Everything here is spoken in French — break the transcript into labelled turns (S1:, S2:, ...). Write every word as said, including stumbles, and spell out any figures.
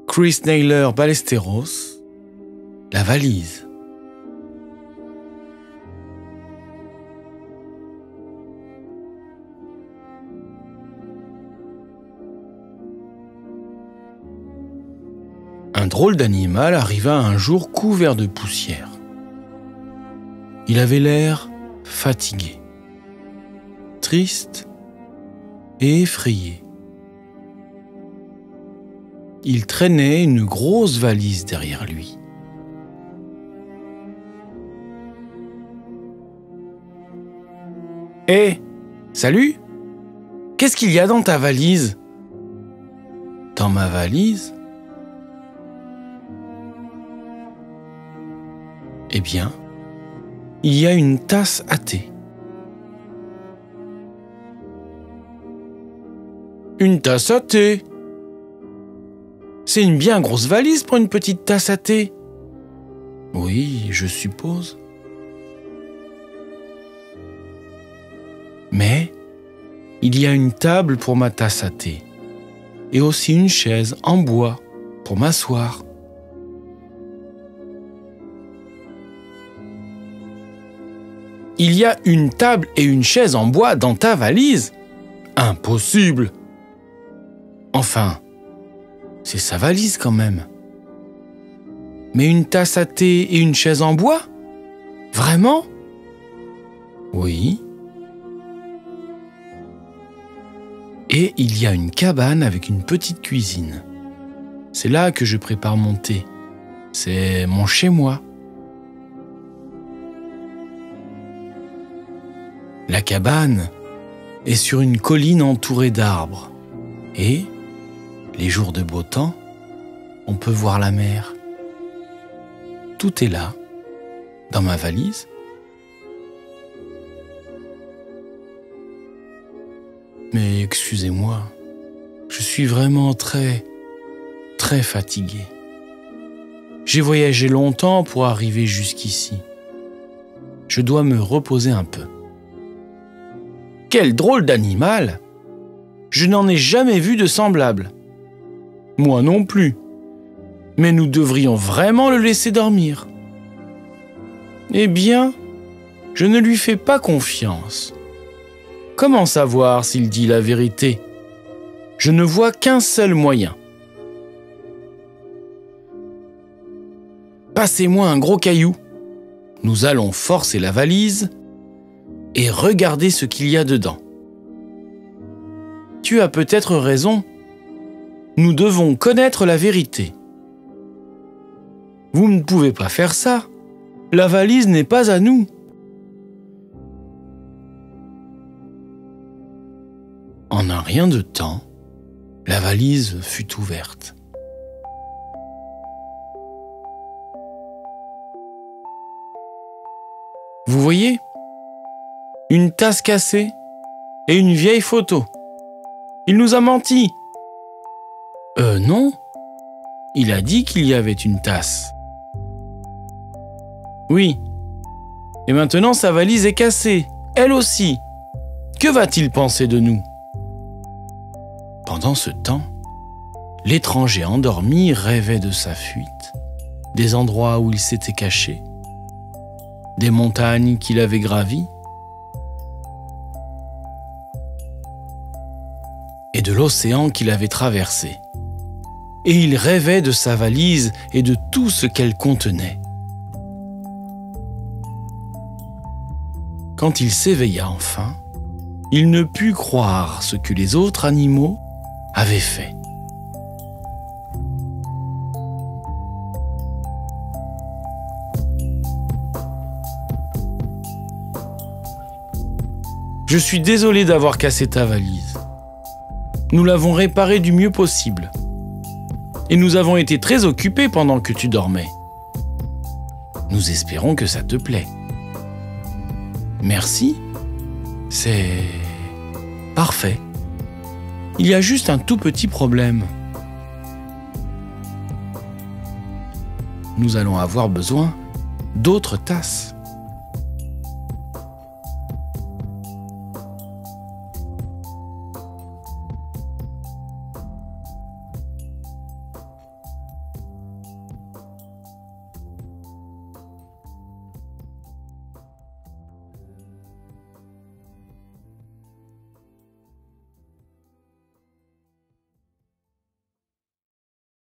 S1: Chris Naylor Ballesteros, la valise. Un drôle d'animal arriva un jour couvert de poussière. Il avait l'air fatigué, triste et effrayé. Il traînait une grosse valise derrière lui. « Hé, salut! Qu'est-ce qu'il y a dans ta valise ?»« Dans ma valise ? Eh bien, il y a une tasse à thé. » « Une tasse à thé ? C'est une bien grosse valise pour une petite tasse à thé. » »« Oui, je suppose. » « Mais il y a une table pour ma tasse à thé et aussi une chaise en bois pour m'asseoir. » « Il y a une table et une chaise en bois dans ta valise ? Impossible ! Enfin, c'est sa valise quand même. Mais une tasse à thé et une chaise en bois ? Vraiment ? Oui. Et il y a une cabane avec une petite cuisine. C'est là que je prépare mon thé. C'est mon chez-moi. La cabane est sur une colline entourée d'arbres. Et, les jours de beau temps, on peut voir la mer. Tout est là, dans ma valise. Mais excusez-moi, je suis vraiment très, très fatigué. J'ai voyagé longtemps pour arriver jusqu'ici. Je dois me reposer un peu. Quel drôle d'animal! Je n'en ai jamais vu de semblable. Moi non plus. Mais nous devrions vraiment le laisser dormir. Eh bien, je ne lui fais pas confiance. Comment savoir s'il dit la vérité? Je ne vois qu'un seul moyen. Passez-moi un gros caillou. Nous allons forcer la valise et regarder ce qu'il y a dedans. Tu as peut-être raison. Nous devons connaître la vérité. Vous ne pouvez pas faire ça. La valise n'est pas à nous. En un rien de temps, la valise fut ouverte. Vous voyez ? Une tasse cassée et une vieille photo. Il nous a menti. Euh, non. Il a dit qu'il y avait une tasse. Oui. Et maintenant sa valise est cassée, elle aussi. Que va-t-il penser de nous ? Pendant ce temps, l'étranger endormi rêvait de sa fuite, des endroits où il s'était caché, des montagnes qu'il avait gravies, et de l'océan qu'il avait traversé. Et il rêvait de sa valise et de tout ce qu'elle contenait. Quand il s'éveilla enfin, il ne put croire ce que les autres animaux avaient fait. Je suis désolé d'avoir cassé ta valise. Nous l'avons réparée du mieux possible. Et nous avons été très occupés pendant que tu dormais. Nous espérons que ça te plaît. Merci. C'est parfait. Il y a juste un tout petit problème. Nous allons avoir besoin d'autres tasses.